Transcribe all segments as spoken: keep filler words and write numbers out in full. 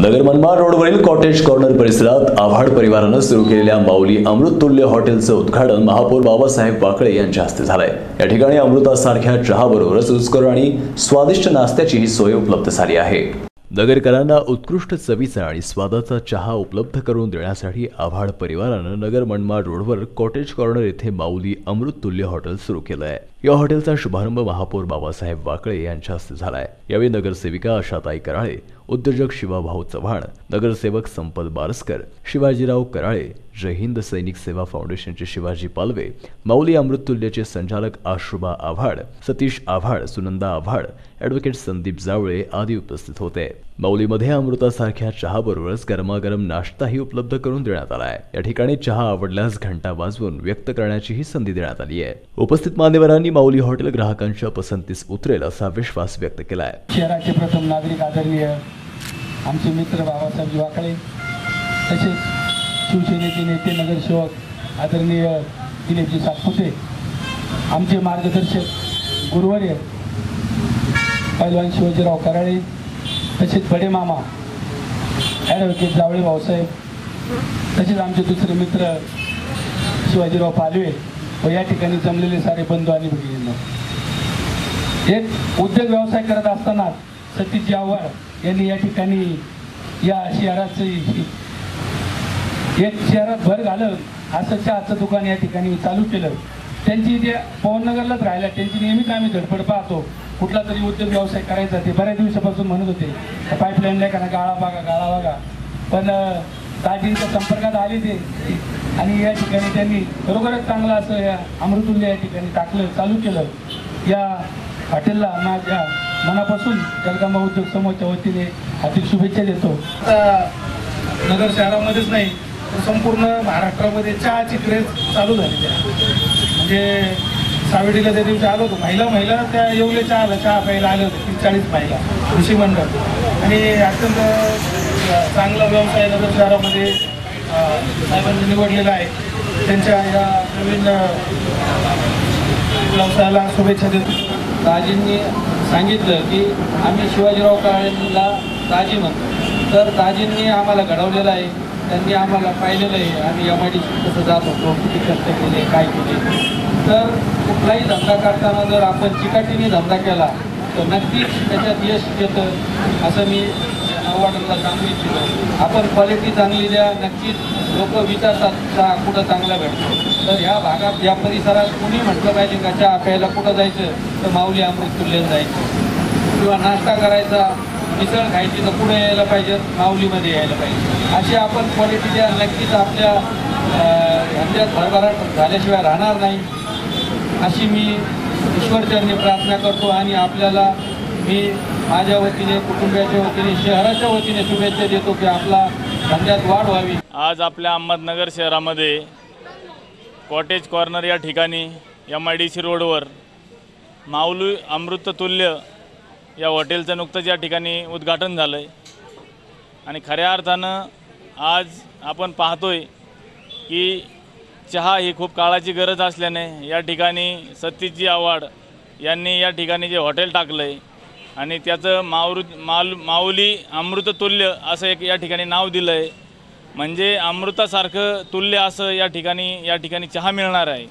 नगर मनमाड रोडवरील cottage corner परिसरात आव्हाड परिवारानं सुरू केलेल्या माऊली अमृततुल्य हॉटेलचं उद्घाटन महापौर बाबासाहेब वाकळे यांच्या हस्ते झालंय। या ठिकाणी अमृतासारख्या चहाबरोबरच रुचकर आणि स्वादिष्ट नाश्त्याचीही सोय उपलब्ध झाली आहे। नगरकरांना उत्कृष्ट चवीचा आणि स्वादाचा चहा उपलब्ध करून देण्यासाठी आव्हाड परिवारानं नगर मनमाड रोडवर कॉटेज कॉर्नर येथे माऊली अमृततुल्य हॉटेल सुरू केलं आहे। या हॉटेलचा शुभारंभ महापौर बाबासाहेब वाकळे यांच्या हस्ते झालाय। यावेळी नगरसेविका आशाताई कराळे, उद्योजक शिवाभाऊ चव्हाण, नगरसेवक संपत बारसकर, शिवाजीराव कराळे, जय हिंद सैनिक सेवा फाउंडेशनचे शिवाजी पालवे, माऊली अमृततुल्यचे संचालक आशुबा आव्हाड, सतीश आव्हाड, सुनंदा आव्हाड, ॲडव्होकेट संदीप जावळे आदी उपस्थित होते। माऊलीमध्ये अमृतासारख्या चहाबरोबरच गरमागरम नाश्ताही उपलब्ध करून देण्यात आला आहे। या ठिकाणी चहा आवडल्यास घंटा वाजवून व्यक्त करण्याचीही संधी देण्यात आली आहे। उपस्थित मान्यवरांनी माऊली हॉटेल ग्राहकांच्या पसंतीस उतरेल असा विश्वास व्यक्त केला आहे। शहराचे प्रथम नागरिक आदरणीय आमचे मित्र बाबासाहेब वाकळे, तसेच शिवसेनेचे नेते नगरसेवक आदरणीय दिलीपजी सातपुते, आमचे मार्गदर्शक गुरुवर्य पैलवान शिवाजीराव कराळे, तसेच बडे मामा ॲडव्होकेट जावळे भाऊसाहेब, तसेच आमचे दुसरे मित्र शिवाजीराव पालवे व या ठिकाणी जमलेले सारे बंधू आणि भगिनींनो, एक उद्योग व्यवसाय करत असताना सतीश आव्हाड यांनी या ठिकाणी या शहराचे एक शहरात भर घालत असं चहाचं दुकान या ठिकाणी चालू केलं। त्यांची जे पवननगरलाच राहिल्या, त्यांची नेहमीच आम्ही धडपड पाहतो, कुठला तरी उद्योग व्यवसाय करायचा। ते बऱ्याच दिवसापासून म्हणत होते पाईपलाईनला का गाळा बघा गाळा बघा, पण दाजींच्या संपर्कात आले ते आणि या ठिकाणी त्यांनी बरोबरच चांगलं असं या अमृततुल्य या ठिकाणी टाकलं, चालू केलं। या हॉटेलला माझ्या मनापासून जगदंबा उद्योग समूहाच्या वतीने हार्दिक शुभेच्छा देतो। नगर शहरामध्येच नाही तर संपूर्ण महाराष्ट्रामध्ये चहाची क्रेज चालू झाली आहे। म्हणजे सावेडीला त्या दिवशी आलो होतो, महिला महिला त्या येवले चहाला चहा प्यायला आले होते, तीस चाळीस महिला कृषी मंडळ, आणि अत्यंत चांगला व्यवसाय नगर शहरामध्ये साहेबांनी निवडलेला आहे। त्यांच्या या नवीन व्यवसायाला शुभेच्छा देतो। दाजींनी सांगितलं की आम्ही शिवाजीराव कराळेंना दाजी म्हणतो, तर दाजींनी आम्हाला घडवलेलं आहे, त्यांनी आम्हाला पाहिलेलं आहे आम्ही एम आय डी सी कसं जात होतो, किती कष्ट केले, काय केले। तर कुठलाही धंदा करताना जर आपण चिकाटीने धंदा केला तर नक्कीच त्याच्यात यश येतं असं मी आव्हाडांना सांगू इच्छितो। आपण क्वालिटी चांगली द्या, नक्कीच लोक विचारतात चहा कुठं चांगला भेटतो। तर ह्या भागात या परिसरात कुणी म्हटलं पाहिजे का चहा प्यायला कुठं जायचं तर माऊली अमृततुल्यला जायचं, किंवा नाश्ता करायचा मिसळ खायची तर पुढे यायला पाहिजे, माऊलीमध्ये यायला पाहिजे। अशी आपण क्वालिटी द्या, नक्कीच आपल्या धंद्यात भरभराट झाल्याशिवाय राहणार नाही अशी मी ईश्वरचरणी प्रार्थना करतो। आणि आपल्याला मी माझ्या वतीने, कुटुंबाच्या वतीने, शहराच्या वतीने शुभेच्छा देतो की आपला धंद्यात वाढ व्हावी। आज आपल्या अहमदनगर शहरामध्ये कॉटेज कॉर्नर या ठिकाणी एम आय डी सी रोडवर माऊली अमृततुल्य या हॉटेलचं नुकतंच या ठिकाणी उद्घाटन झालं आहे। आणि खऱ्या अर्थानं आज आपण पाहतोय की चहा ही खूप काळाची गरज असल्याने या ठिकाणी सतीशजी आव्हाड यांनी या ठिकाणी जे हॉटेल टाकलं आहे आणि त्याचं मावृ माल माऊली अमृततुल्य असं एक या ठिकाणी नाव दिलं आहे। म्हणजे अमृतासारखं तुल्य असं या ठिकाणी या ठिकाणी चहा मिळणार आहे।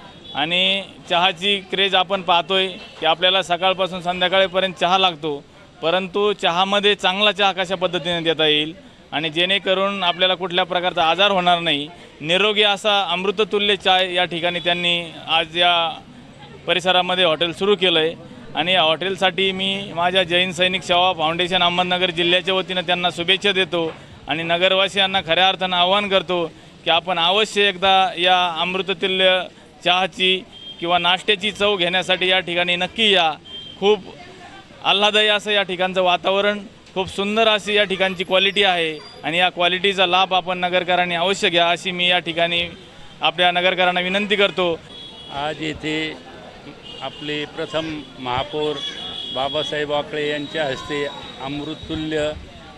आणि चहाची क्रेज आपण पाहतोय की आपल्याला सकाळपासून संध्याकाळपर्यंत चहा लागतो, परंतु चहामध्ये चांगला चहा कशा पद्धतीने देता येईल आणि जेणेकरून आपल्याला कुठल्या प्रकारचा आजार होणार नाही, निरोगी असा अमृततुल्य चाय या ठिकाणी त्यांनी आज या परिसरामध्ये हॉटेल सुरू केलं आहे। आणि या हॉटेलसाठी मी माझ्या जय हिंद सैनिक सेवा फाउंडेशन अहमदनगर जिल्ह्याच्या वतीनं त्यांना शुभेच्छा देतो आणि नगरवासियांना खऱ्या अर्थानं आवाहन करतो की आपण अवश्य एकदा या अमृततुल्य चहाची किंवा नाश्त्याची चव घेण्यासाठी या ठिकाणी नक्की या। खूप आल्हादायी असं या ठिकाणचं वातावरण, खूप सुंदर अशी या ठिकाणची क्वालिटी आहे आणि या क्वालिटीचा लाभ आपण नगरकरांनी अवश्य घ्या अशी मी या ठिकाणी आपल्या नगरकरांना विनंती करतो। आज येथे आपले प्रथम महापौर बाबासाहेब वाकळे यांच्या हस्ते अमृततुल्य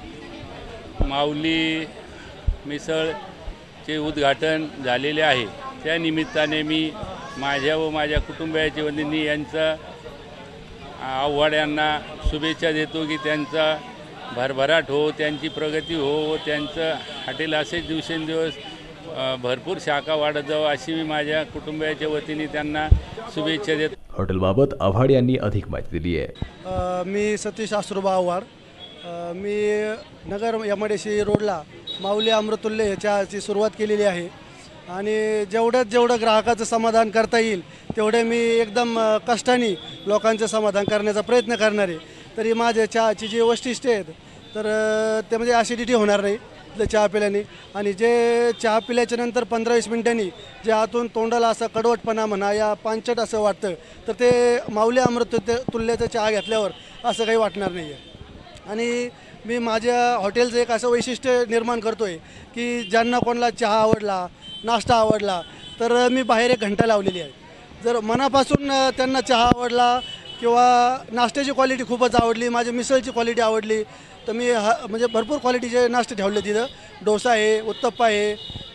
माऊली मिसळचे उद्घाटन झालेले आहे। त्या निमित्ताने मी माझ्या व माझ्या कुटुंबियाच्या वतीने यांचा आव्हाड यांना शुभेच्छा देतो की त्यांचा भरभराट हो, त्यांची प्रगती हो व त्यांचं हॉटेल असेच दिवसेंदिवस अ, भरपूर शाखा वाढत जावं अशी मी माझ्या कुटुंबियाच्या वतीने त्यांना शुभेच्छा देतो. हॉटेलबाबत आव्हाड यांनी अधिक माहिती दिली आहे. अ, मी सतीश आसुरबा आव्हाड. अ, मी Nagar M I D C रोडला माऊली अमृततुल्य ह्याच्याची सुरुवात केलेली आहे आणि जेवढ्यात जेवढं ग्राहकाचं समाधान करता येईल तेवढे मी एकदम अ, कष्टाने लोकांचं समाधान करण्याचा प्रयत्न करणार आहे. तरी माझ्या चहाची जी वैशिष्ट्ये आहेत तर अ, ते म्हणजे ॲसिडिटी होणार नाही इथलं चहा पिल्याने आणि जे चहा पिल्याच्या नंतर पंधरा वीस मिनिटांनी जे आतून तोंडाला असं कडवटपणा म्हणा या पांचट असं वाटतं तर ते माऊली अमृत तुल्ल्याचा चहा घेतल्यावर असं काही वाटणार नाही आहे. आणि मी माझ्या हॉटेलचं एक असं वैशिष्ट्य निर्माण करतो आहे की ज्यांना कोणाला चहा आवडला, नाश्ता आवडला तर मी बाहेर एक घंटा लावलेली आहे. जर मनापासून त्यांना चहा आवडला किंवा नाश्त्याची क्वालिटी खूपच आवडली, माझी मिसळची क्वालिटी आवडली तर मी हा म्हणजे भरपूर क्वालिटीचे नाश्ते ठेवले तिथं. डोसा आहे, उत्तप्पा आहे.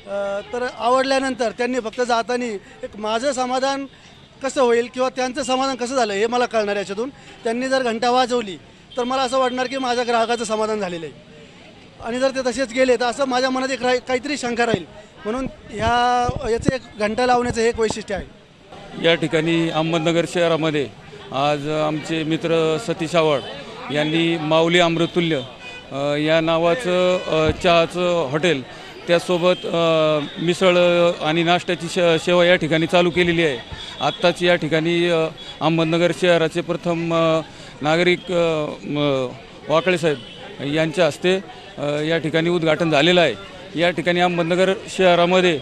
तर आवडल्यानंतर त्यांनी फक्त जाताना एक माझं समाधान कसं होईल किंवा त्यांचं समाधान कसं झालं हे मला कळणार याच्यातून. त्यांनी जर घंटा वाजवली तर मला असं वाटणार की माझ्या ग्राहकाचं समाधान झालेलं आहे आणि जर ते तसेच गेले तर असं माझ्या मनात एक राही काहीतरी शंका राहील. म्हणून ह्या याचं एक घंटा लावण्याचं हे एक वैशिष्ट्य आहे. या ठिकाणी अहमदनगर शहरामध्ये आज आमचे मित्र सतीश आव्हाड यांनी माऊली अमृततुल्य अ, या नावाचं अ, चहाचं हॉटेल त्यासोबत अ, मिसळ आणि नाश्त्याची श सेवा या ठिकाणी चालू केलेली आहे. आत्ताच या ठिकाणी अ, अहमदनगर शहराचे प्रथम अ, नागरिक अ, म, वाकळे साहेब यांच्या हस्ते अ, या ठिकाणी उद्घाटन झालेलं आहे. या ठिकाणी अहमदनगर शहरामध्ये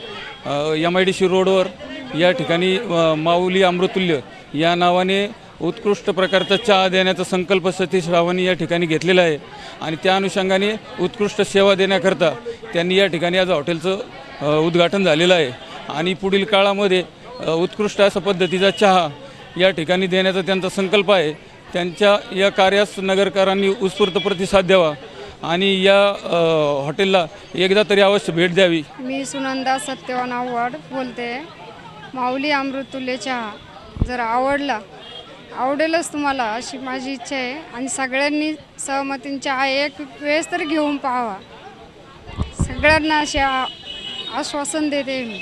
एम आय डी सी रोडवर या ठिकाणी अ, माऊली अमृततुल्य या नावाने उत्कृष्ट प्रकारचा चहा देण्याचा संकल्प सतीश रावांनी या ठिकाणी घेतलेला आहे आणि त्या अनुषंगाने उत्कृष्ट सेवा देण्याकरता त्यांनी या ठिकाणी आज हॉटेलचं अ, उद्घाटन झालेलं आहे आणि पुढील काळामध्ये अ, उत्कृष्ट अशा पद्धतीचा चहा या ठिकाणी देण्याचा त्यांचा संकल्प आहे. त्यांच्या या कार्यास नगरकरांनी उत्स्फूर्त प्रतिसाद द्यावा आणि या अ, हॉटेलला एकदा तरी अवश्य भेट द्यावी. मी सुनंदा सत्यवान आव्हाड बोलते. माऊली अमृततुल्य चहा जर आवडला आवडेलच तुम्हाला अशी माझी इच्छा आहे आणि सगळ्यांनी सहमतीने चहा एक वेळेस तरी घेऊन पाहावा. सगळ्यांना असे आ- आश्वासन देते मी.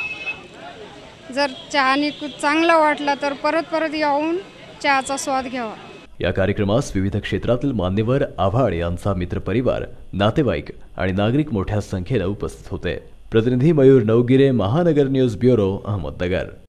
जर चहानी चांगला वाटला तर परत परत येऊन चहाचा स्वाद घ्यावा. या कार्यक्रमास विविध क्षेत्रातील मान्यवर आव्हाड यांचा मित्रपरिवार, नातेवाईक आणि नागरिक मोठ्या संख्येनं उपस्थित होते. प्रतिनिधी मयूर नवगिरे, महानगर न्यूज ब्युरो, अहमदनगर.